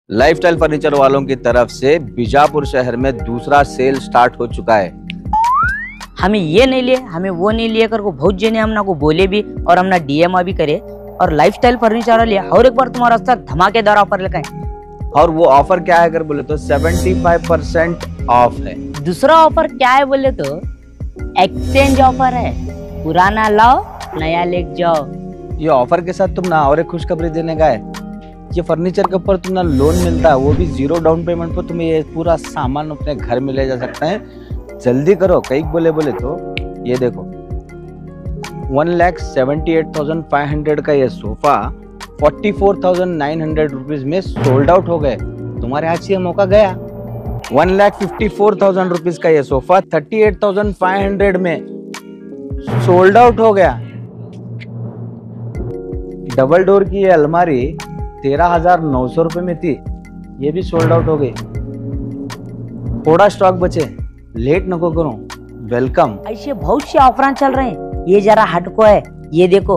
Lifestyle furniture वालों की तरफ से बीजापुर शहर में दूसरा सेल स्टार्ट हो चुका है। हमें ये नहीं लिए, हमें वो नहीं लिए कर को बहुत जने हमना को बोले भी और हमना डीएम भी करे। और लाइफस्टाइल फर्नीचर वाले और एक बार तुम्हारा साथ धमाकेदार ऑफर लेकर आए। और वो ऑफर क्या है अगर बोले तो 75% ऑफ है। दूसरा ऑफर क्या है बोले तो एक्सचेंज ऑफर है, पुराना लाओ नया ले जाओ। ये ऑफर के साथ तुम ना और एक खुशखबरी देने का है। ये फर्नीचर के ऊपर तुम ना लोन मिलता है, वो भी 0 डाउन पेमेंट पर तुम्हें ये पूरा सामान अपने घर में ले जा सकते हैं। जल्दी करो, कई बोले तो ये देखो 1,78,500 का ये सोफा 44,900 रुपीज में सोल्ड आउट हो गए। तुम्हारे हाथ से ये मौका गया। 1,54,000 रुपीज का ये सोफा 38,500 में सोल्ड आउट हो गया। डबल डोर की ये अलमारी 13,900 रुपए में थी, ये भी सोल्ड आउट हो गई। थोड़ा स्टॉक बचे, लेट नको करो। वेलकम। ऐसे बहुत से ऑफर चल रहे हैं, ये जरा हटको है। ये देखो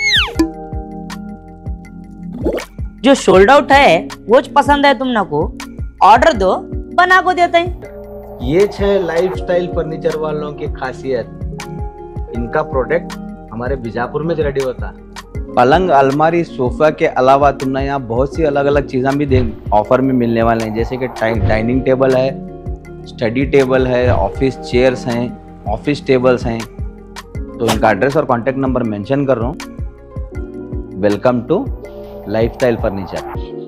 जो सोल्ड आउट है वो पसंद है तुमना को, ऑर्डर दो बना को देते हैं। ये 6 लाइफस्टाइल फर्नीचर वालों की खासियत। इनका प्रोडक्ट हमारे बीजापुर में रेडी होता है। पलंग, अलमारी, सोफा के अलावा तुमने यहाँ बहुत सी अलग अलग चीज़ें भी ऑफर में मिलने वाले हैं, जैसे कि डाइनिंग टेबल है, स्टडी टेबल है, ऑफिस चेयर्स हैं, ऑफिस टेबल्स हैं। तो इनका एड्रेस और कॉन्टैक्ट नंबर मेंशन कर रहा हूँ। Welcome to lifestyle furniture.